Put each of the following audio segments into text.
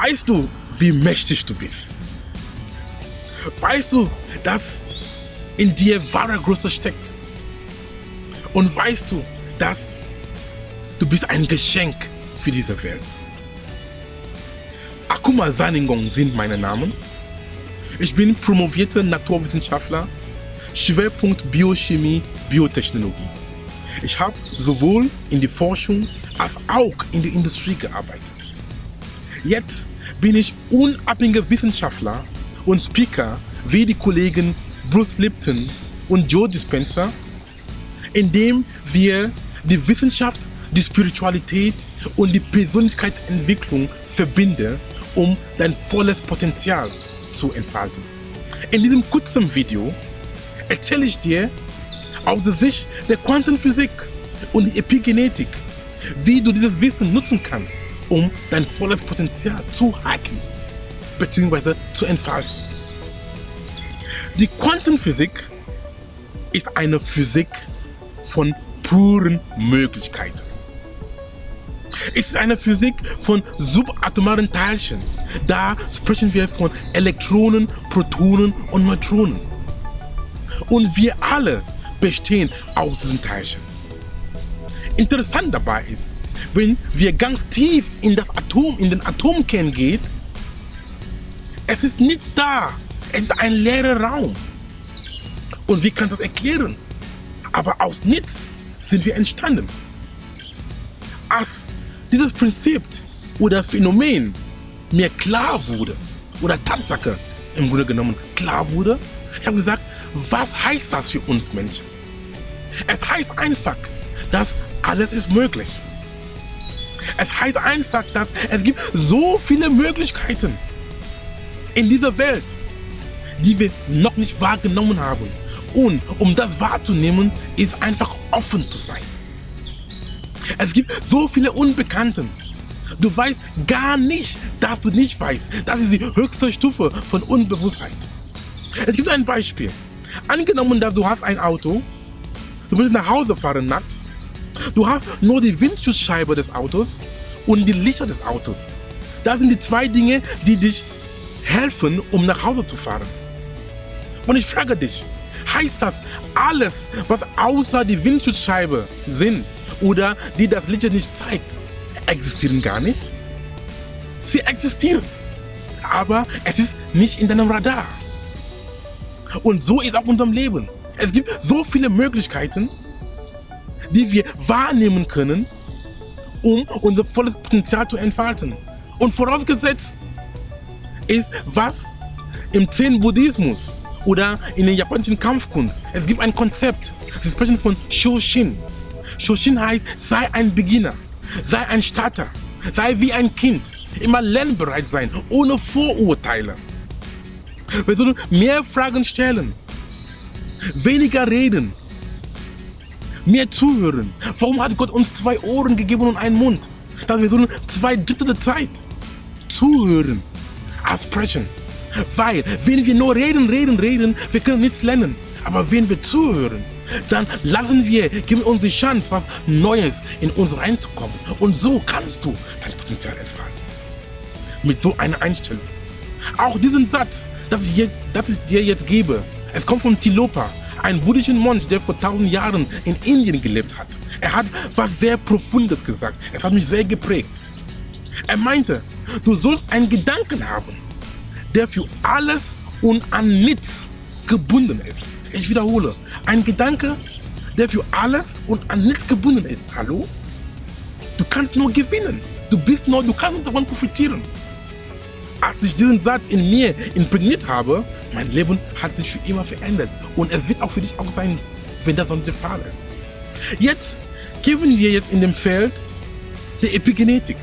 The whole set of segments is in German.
Weißt du, wie mächtig du bist? Weißt du, dass in dir wahre Größe steckt? Und weißt du, dass du bist ein Geschenk für diese Welt? Akuma Saningong sind meine Namen. Ich bin promovierter Naturwissenschaftler, Schwerpunkt Biochemie, Biotechnologie. Ich habe sowohl in der Forschung als auch in der Industrie gearbeitet. Jetzt bin ich unabhängiger Wissenschaftler und Speaker wie die Kollegen Bruce Lipton und Joe Dispenza, indem wir die Wissenschaft, die Spiritualität und die Persönlichkeitsentwicklung verbinden, um dein volles Potenzial zu entfalten. In diesem kurzen Video erzähle ich dir aus der Sicht der Quantenphysik und der Epigenetik, wie du dieses Wissen nutzen kannst, um dein volles Potenzial zu hacken bzw. zu entfalten. Die Quantenphysik ist eine Physik von puren Möglichkeiten. Es ist eine Physik von subatomaren Teilchen. Da sprechen wir von Elektronen, Protonen und Neutronen. Und wir alle bestehen aus diesen Teilchen. Interessant dabei ist, wenn wir ganz tief in das Atom, in den Atomkern gehen, es ist nichts da. Es ist ein leerer Raum. Und wie kann das erklären? Aber aus nichts sind wir entstanden. Als dieses Prinzip oder das Phänomen mir klar wurde, oder Tatsache im Grunde genommen klar wurde, ich habe gesagt, was heißt das für uns Menschen? Es heißt einfach, dass alles ist möglich. Es heißt einfach, dass es gibt so viele Möglichkeiten in dieser Welt, die wir noch nicht wahrgenommen haben. Und um das wahrzunehmen, ist einfach offen zu sein. Es gibt so viele Unbekannten. Du weißt gar nicht, dass du nicht weißt. Das ist die höchste Stufe von Unbewusstheit. Es gibt ein Beispiel. Angenommen, dass du hast ein Auto, du willst nach Hause fahren nachts, du hast nur die Windschutzscheibe des Autos und die Lichter des Autos. Das sind die zwei Dinge, die dich helfen, um nach Hause zu fahren. Und ich frage dich, heißt das, alles, was außer die Windschutzscheibe sind oder die das Licht nicht zeigt, existieren gar nicht? Sie existieren, aber es ist nicht in deinem Radar. Und so ist auch unser Leben. Es gibt so viele Möglichkeiten, die wir wahrnehmen können, um unser volles Potenzial zu entfalten. Und vorausgesetzt ist, was im Zen-Buddhismus oder in der japanischen Kampfkunst, es gibt ein Konzept, wir sprechen von Shoshin. Shoshin heißt, sei ein Beginner, sei ein Starter, sei wie ein Kind, immer lernbereit sein, ohne Vorurteile. Wir sollen mehr Fragen stellen, weniger reden, mehr zuhören. Warum hat Gott uns 2 Ohren gegeben und einen Mund? Dass wir sollen 2/3 der Zeit zuhören als sprechen. Weil, wenn wir nur reden, wir können nichts lernen. Aber wenn wir zuhören, dann geben wir uns die Chance, was Neues in uns reinzukommen. Und so kannst du dein Potenzial entfalten. Mit so einer Einstellung. Auch diesen Satz, das ich dir jetzt gebe, es kommt von Tilopa, ein buddhischer Mönch, der vor 1000 Jahren in Indien gelebt hat. Er hat was sehr Profundes gesagt. Es hat mich sehr geprägt. Er meinte, du sollst einen Gedanken haben, der für alles und an nichts gebunden ist. Ich wiederhole, ein Gedanke, der für alles und an nichts gebunden ist. Hallo? Du kannst nur gewinnen. Du kannst davon profitieren. Als ich diesen Satz in mir imprägniert habe, mein Leben hat sich für immer verändert. Und es wird auch für dich auch sein, wenn das noch nicht der Fall ist. Jetzt gehen wir in dem Feld der Epigenetik.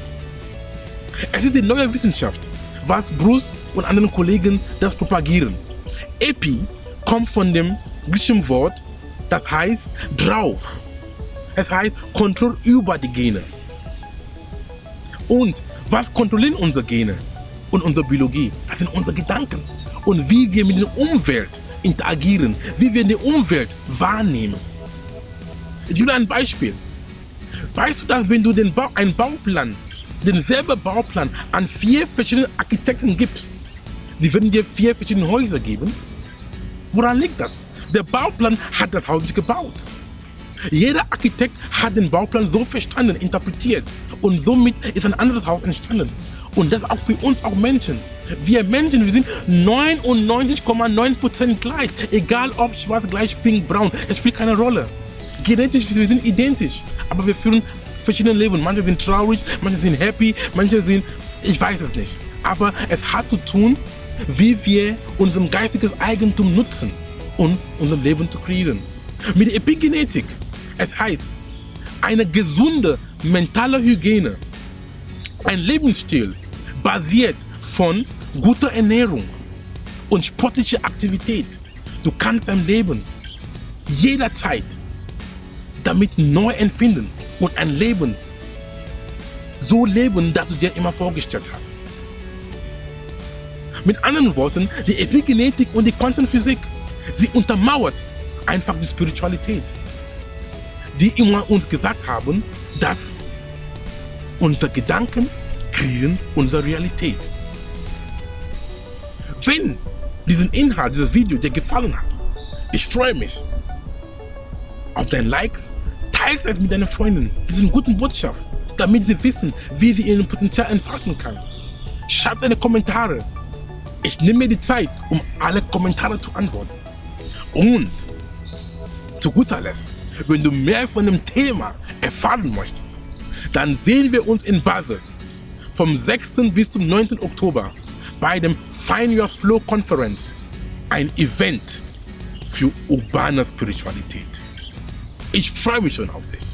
Es ist die neue Wissenschaft, was Bruce und anderen Kollegen das propagieren. Epi kommt von dem griechischen Wort, das heißt drauf. Es heißt Kontrolle über die Gene. Und was kontrollieren unsere Gene und unsere Biologie? Das sind unsere Gedanken. Und wie wir mit der Umwelt interagieren, wie wir die Umwelt wahrnehmen. Ich gebe ein Beispiel. Weißt du, dass wenn du einen Bauplan denselben Bauplan an 4 verschiedenen Architekten gibst, die werden dir 4 verschiedene Häuser geben? Woran liegt das? Der Bauplan hat das Haus nicht gebaut. Jeder Architekt hat den Bauplan so verstanden, interpretiert und somit ist ein anderes Haus entstanden. Und das auch für uns auch Menschen. Wir Menschen, wir sind 99,9% gleich. Egal ob schwarz, gleich, pink, braun, es spielt keine Rolle. Genetisch, wir sind identisch, aber wir führen verschiedene Leben. Manche sind traurig, manche sind happy, manche sind, ich weiß es nicht. Aber es hat zu tun, wie wir unser geistiges Eigentum nutzen, um unser Leben zu kreieren. Mit der Epigenetik, es heißt, eine gesunde mentale Hygiene, ein Lebensstil basiert von guter Ernährung und sportlicher Aktivität. Du kannst dein Leben jederzeit damit neu empfinden und ein Leben so leben, das du dir immer vorgestellt hast. Mit anderen Worten, die Epigenetik und die Quantenphysik, sie untermauert einfach die Spiritualität, die immer uns gesagt haben, dass unsere Gedanken kreieren unsere Realität. Wenn diesen Inhalt, dieses Video dir gefallen hat, ich freue mich auf deine Likes, teile es mit deinen Freunden, diese guten Botschaft, damit sie wissen, wie sie ihr Potenzial entfalten kannst. Schreib deine Kommentare. Ich nehme mir die Zeit, um alle Kommentare zu antworten. Und zu guter Letzt, wenn du mehr von dem Thema erfahren möchtest, dann sehen wir uns in Basel vom 6. bis zum 9. Oktober bei dem Find Your Flow Conference, ein Event für urbane Spiritualität. Ich freue mich schon auf dich.